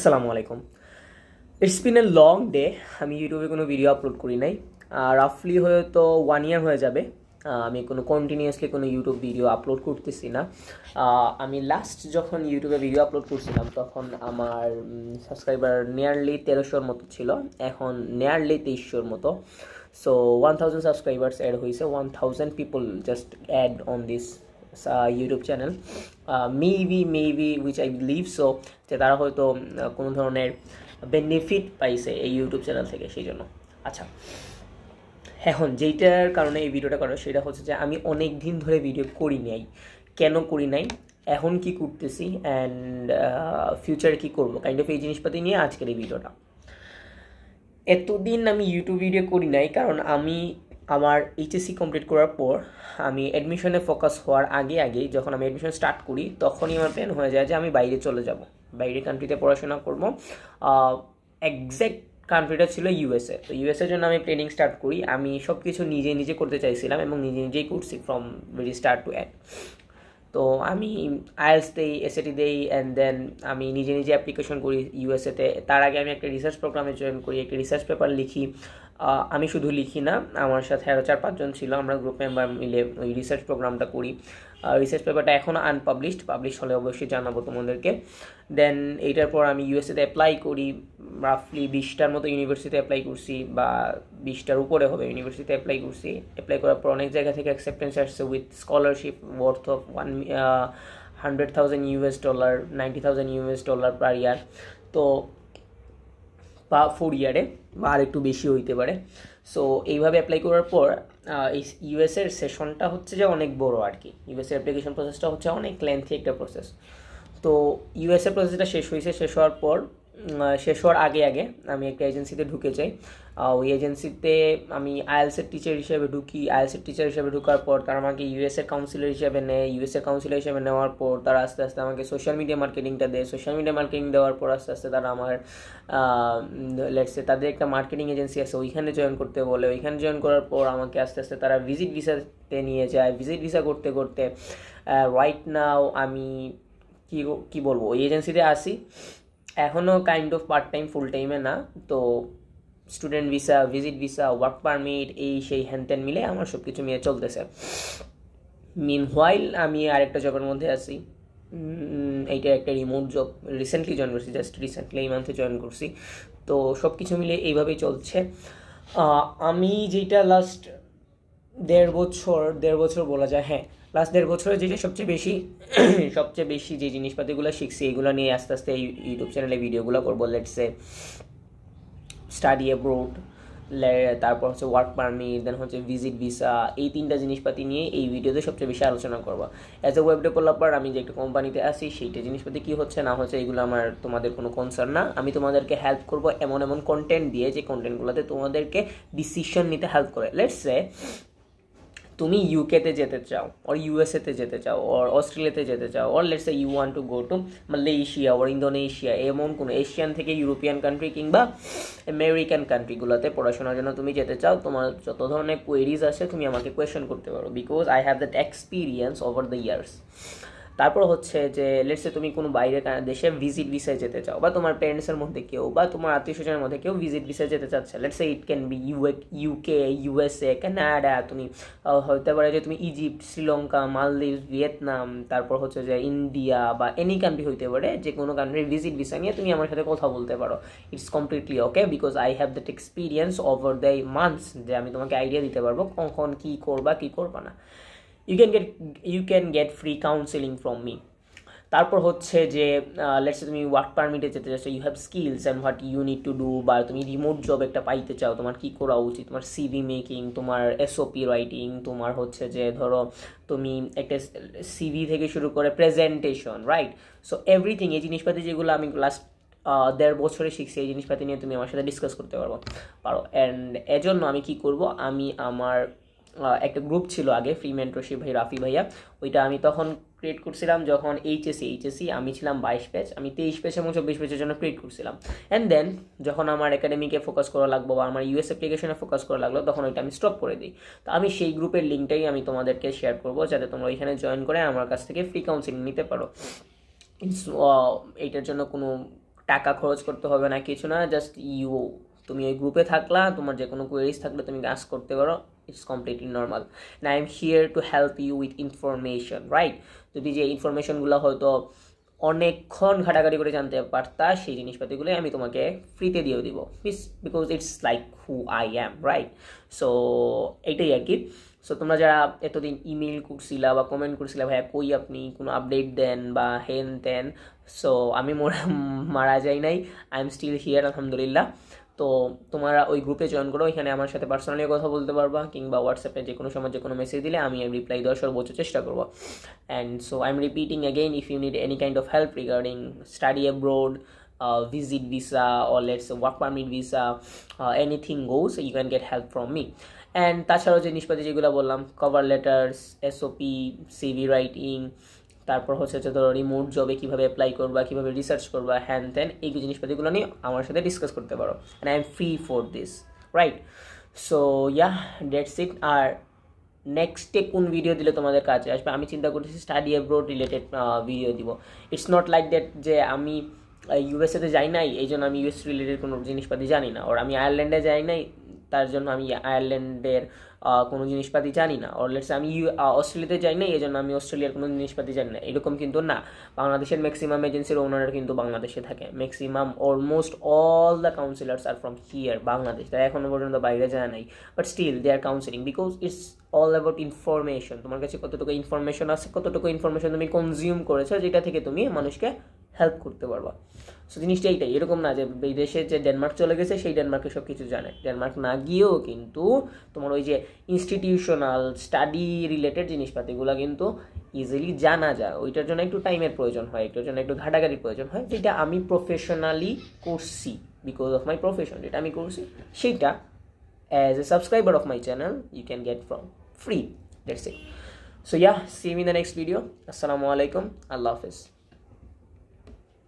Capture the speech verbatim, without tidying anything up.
আসসালামু আলাইকুম। It's been a long day. আমি ইউটিউবে কোনো ভিডিও আপলোড করি নাই। রাফলি হয়তো ওয়ান ইয়ার হয়ে যাবে আমি কোনো কন্টিনিউয়াসলি কোনো ইউটিউব ভিডিও আপলোড করতেছি না। আমি লাস্ট যখন ইউটিউবে ভিডিও আপলোড করছিলাম তখন আমার সাবস্ক্রাইবার নিয়ারলি তেরোশোর মতো ছিল, এখন নিয়ারলি তেইশশোর মতো। So one thousand subscribers add হয়েছে, one thousand people just add on this YouTube channel. Maybe maybe which I believe so যে তারা হয়তো কোনো ধরনের বেনিফিট পাইছে এই ইউটিউব চ্যানেল থেকে, সেই জন্য। আচ্ছা, এখন যেইটার কারণে এই ভিডিওটা করা সেটা হচ্ছে যে আমি অনেক দিন ধরে ভিডিও করি নাই। কেন করি নাই, এখন কি করতেছি, অ্যান্ড ফিউচারে কি করবো, কাইন্ড অফ এই জিনিসপাতি নিয়ে আজকের এই ভিডিওটা। এতদিন আমি ইউটিউব ভিডিও করি নাই কারণ আমি আমার এইচএসসি কমপ্লিট করার পর আমি অ্যাডমিশনে ফোকাস হওয়ার আগে আগেই যখন আমি অ্যাডমিশন স্টার্ট করি তখনই আমার প্ল্যান হয়ে যায় যে আমি বাইরে চলে যাব, বাইরে কান্ট্রিতে পড়াশোনা করবো। এক্স্যাক্ট কান্ট্রিটা ছিল ইউএসএ। তো ইউএসএর জন্য আমি প্ল্যানিং স্টার্ট করি। আমি সব কিছু নিজে নিজে করতে চাইছিলাম এবং নিজে নিজেই করছি from very start to end. তো আমি আইএলস দেই, এসএটি দেই, অ্যান্ড দেন আমি নিজে নিজে অ্যাপ্লিকেশন করি ইউএসএতে। তার আগে আমি একটা রিসার্চ প্রোগ্রামে জয়েন করি, একটা রিসার্চ পেপার লিখি। আমি শুধু লিখি না, আমার সাথে আরও চার পাঁচজন ছিল, আমরা গ্রুপ মেম্বার মিলে ওই রিসার্চ প্রোগ্রামটা করি। রিসার্চ পেপারটা এখনও আনপাবলিশড, পাবলিশ হলে অবশ্যই জানাবো তোমাদেরকে। দেন এইটার পর আমি ইউএসএতে অ্যাপ্লাই করি, রাফলি বিশটার মতো ইউনিভার্সিটিতে অ্যাপ্লাই করছি, বা বিশটার উপরে হবে ইউনিভার্সিটিতে অ্যাপ্লাই করছি। অ্যাপ্লাই করার পর অনেক জায়গা থেকে অ্যাকসেপ্টেন্স আসছে with scholarship worth of one hundred thousand US dollar, ninety thousand US dollar per year. তো বা ফোর ইয়ারে বা আর একটু বেশি হইতে পারে। সো এইভাবে অ্যাপ্লাই করার পর এই ইউএসের সেশনটা হচ্ছে যে অনেক বড় আর কি। ইউএসের অ্যাপ্লিকেশন প্রসেসটা হচ্ছে অনেক লেন্থি একটা প্রসেস। তো ইউএসএ প্রসেসটা শেষ হয়েছে, শেষ হওয়ার পর শেষ হওয়ার আগে আগে আমি একটা এজেন্সিতে ঢুকে যাই। ওই এজেন্সিতে আমি আইএলসের টিচার হিসেবে ঢুকি। আইএলসের টিচার হিসেবে ঢোকার পর তারা আমাকে ইউএসএর কাউন্সিলর হিসেবে নেয়। ইউএসএর কাউন্সিলর হিসেবে নেওয়ার পর তারা আস্তে আস্তে আমাকে সোশ্যাল মিডিয়া মার্কেটিংটা দেয়। সোশ্যাল মিডিয়া মার্কেটিং দেওয়ার পর আস্তে আস্তে তারা আমার লেটসে তাদের একটা মার্কেটিং এজেন্সি আছে, ওইখানে জয়েন করতে বলে। ওইখানে জয়েন করার পর আমাকে আস্তে আস্তে তারা ভিজিট ভিসাতে নিয়ে যায়। ভিজিট ভিসা করতে করতে রাইট নাও আমি কী কী বলবো, ওই এজেন্সিতে আসি এখনও kind of part time, full টাইমে না। তো student visa, visit visa, work permit, এই সেই হ্যান ত্যান মিলে আমার সব কিছু মিলে চলতেছে। মিন হোয়াইল আমি আরেকটা জবের মধ্যে আছি, এইটা একটা রিমোট জব, রিসেন্টলি জয়েন করছি, জাস্ট রিসেন্টলি এই মান্থে জয়েন করছি। তো সব কিছু মিলে এইভাবেই চলছে। আমি যেটা লাস্ট দেড় বছর দেড় বছর বলা যায়, হ্যাঁ লাস্ট দেড় বছরে যেটা সবচেয়ে বেশি সবচেয়ে বেশি যে জিনিসপাতিগুলো শিখছি এগুলো নিয়ে আস্তে আস্তে এই ইউটিউব চ্যানেলে ভিডিওগুলো করবো। লেটসে স্টাডি অ্যাব্রোড, তারপর হচ্ছে ওয়ার্ক পারমিট, দেন হচ্ছে ভিজিট ভিসা, এই তিনটা জিনিসপাতি নিয়ে এই ভিডিওতে সবচেয়ে বেশি আলোচনা করবো। অ্যাজ এ ওয়েব ডেভেলপার আমি যে একটা কোম্পানিতে আসি, সেইটা জিনিসপাতি কী হচ্ছে না হচ্ছে এগুলো আমার তোমাদের কোনো কনসার্ন না। আমি তোমাদেরকে হেল্প করবো এমন এমন কন্টেন্ট দিয়ে যে কন্টেন্টগুলোতে তোমাদেরকে ডিসিশন নিতে হেল্প করে। লেটসে তুমি ইউকেতে যেতে চাও, ওর ইউএসএতে যেতে চাও, ওর অস্ট্রেলিয়াতে যেতে চাও, or let's say you want to go to Malaysia or Indonesia, এমন কোনো এশিয়ান থেকে ইউরোপিয়ান কান্ট্রি কিংবা আমেরিকান কান্ট্রিগুলোতে পড়াশোনার জন্য তুমি যেতে চাও, তোমার যত ধরনের কোয়েরিজ আছে তুমি আমাকে কোয়েশ্চেন করতে পারো, because I have that experience over the years. তারপর হচ্ছে যে লেটসে তুমি কোনো বাইরে দেশে ভিজিট ভিসায় যেতে চাও, বা তোমার প্যারেন্টসের মধ্যে কেউ বা তোমার আত্মীয় স্বজনের মধ্যে কেউ ভিজিট ভিসায় যেতে চাচ্ছে, let's say it can be you UK, USA, Canada, তুমি হতে পারে যে তুমি ইজিপ্ট, শ্রীলঙ্কা, মালদ্বীপ, ভিয়েতনাম, তারপর হচ্ছে যে ইন্ডিয়া বা এনি কান্ট্রি হইতে পারে, যে কোনো কান্ট্রির ভিজিট ভিসা নিয়ে তুমি আমার সাথে কথা বলতে পারো। It's completely okay, because I have that experience over the months, যে আমি তোমাকে আইডিয়া দিতে পারবো কখন কী করবা কী করবা না। You can get you can get free counselling from me. তারপর হচ্ছে যে লেটস সে তুমি ওয়ার্ক পারমিটে যেতে চাচ্ছ, you have skills and what you need to do, বা তুমি রিমোট জব একটা পাইতে চাও, তোমার কী করা উচিত, তোমার সিভি মেকিং, তোমার এসওপি রাইটিং, তোমার হচ্ছে যে ধরো তুমি একটা সিভি থেকে শুরু করে প্রেজেন্টেশন, রাইট? সো এভরিথিং, এই জিনিসপাতি যেগুলো আমি লাস্ট দেড় বছরে শিখছি, এই জিনিসপাতি নিয়ে তুমি আমার সাথে ডিসকাস করতে পারবো পারো অ্যান্ড এজন্য আমি কি করব, আমি আমার একটা গ্রুপ ছিল আগে, ফ্রি মেন্টরশিপ ভাই রাফি ভাইয়া, ওইটা আমি তখন ক্রিয়েট করছিলাম যখন এইচএসি এইচএসি আমি ছিলাম বাইশ ব্যাচ, আমি তেইশ ব্যাচ এবং চব্বিশ ব্যাচের জন্য ক্রিয়েট করছিলাম। অ্যান্ড দেন যখন আমার একাডেমিকে ফোকাস করা লাগলো বা আমার ইউএস অ্যাপ্লিকেশনে ফোকাস করা লাগলো, তখন ওইটা আমি স্টপ করে দিই। তো আমি সেই গ্রুপের লিঙ্কটাই আমি তোমাদেরকে শেয়ার করবো, যাতে তোমরা ওইখানে জয়েন করে আমার কাছ থেকে ফ্রি কাউন্সিলিং নিতে পারো। এইটার জন্য কোনো টাকা খরচ করতে হবে না, কিছু না, জাস্ট ইউ তুমি ওই গ্রুপে থাকলা, তোমার যে কোনো কোয়েরিজ থাকলে তুমি আস্ক করতে পারো, it's completely normal. And I am here to help you with information, right? তুমি যে ইনফরমেশনগুলো হয়তো অনেকক্ষণ ঘাটাঘাটি করে জানতে পারতা, সেই জিনিসপাতিগুলো আমি তোমাকে ফ্রিতে দিয়েও দিব, because it's like who I am, right? So এইটাই আর কি। সো তোমরা যারা এতদিন ইমেল করছিলা বা কমেন্ট করছিলা ভাইয়া কই আপনি, কোনো আপডেট দেন বা হেন তেন, সো আমি মারা যাই নাই, আই এম স্টিল হিয়ার, আলহামদুলিল্লাহ। তো তোমরা ওই গ্রুপে জয়েন করো, এখানে আমার সাথে পার্সোনালি কথা বলতে পারবা, কিংবা হোয়াটসঅ্যাপে যে কোনো সময় যে কোনো মেসেজ দিলে আমি রিপ্লাই দেওয়ার সর্বোচ্চ চেষ্টা করবো। And so I am repeating again, if you need any kind of help regarding study abroad, visit visa, or let's say work permit visa, uh, anything goes, you can get help from me. And তাছাড়াও যে জিনিসপাতি যেগুলো বললাম, cover letters, SOP, CV writing, তারপর হচ্ছে যে ধরো remote জবে কীভাবে অ্যাপ্লাই করবা, কীভাবে রিসার্চ করবা, হ্যান ত্যান, এই জিনিসপাতিগুলো নিয়ে আমার সাথে ডিসকাস করতে পারো। And I am free for this, right? So yeah, that's it. আর নেক্সটে কোন ভিডিও দিলে তোমাদের কাছে আসবে, আমি চিন্তা করতেছি স্টাডি অ্যাব্রোড রিলেটেড ভিডিও দিব। ইটস নট লাইক দ্যাট যে আমি ইউএসএতে যাই নাই এই জন্য আমি ইউএস রিলেটেড কোনো জিনিসপাতি জানি না, ওর আমি আয়ারল্যান্ডে যাই নাই তার জন্য আমি আয়ারল্যান্ডের কোনো জিনিসপাতি জানি না, ওর লেটস আমি ইউ অস্ট্রেলিয়াতে যাই না এই জন্য আমি অস্ট্রেলিয়ার কোনো জিনিসপাতি জানি না, এরকম কিন্তু না। বাংলাদেশের ম্যাক্সিমাম এজেন্সির ওনারা কিন্তু বাংলাদেশে থাকে, maximum almost all the counsellors are from here Bangladesh, তারা এখনও পর্যন্ত বাইরে যায় নাই, but still they are counselling, because it's all about information. তোমার কাছে কতটুকু ইনফরমেশন আছে, কতটুকু ইনফরমেশন তুমি কনজিউম করেছো, যেটা থেকে তুমি মানুষকে হেল্প করতে পারবা। সো জিনিসটা এইটাই, এরকম না যে এই দেশে যে ডেনমার্ক চলে গেছে সেই ডেনমার্কে সব কিছু জানে, ডেনমার্ক না গিয়েও কিন্তু তোমার ওই যে ইনস্টিটিউশনাল স্টাডি রিলেটেড জিনিসপাতিগুলো কিন্তু ইজিলি জানা যায়। ওইটার জন্য একটু টাইমের প্রয়োজন হয়, একটার জন্য একটু ঘাটাঘাটির প্রয়োজন হয়, যেটা আমি প্রফেশনালি করছি, বিকজ অফ মাই প্রফেশন যেটা আমি করছি সেইটা as a subscriber of my channel you can get from free, that's it. So yeah, see me in the next video. আসসালামু আলাইকুম, আল্লাহ হাফেজ।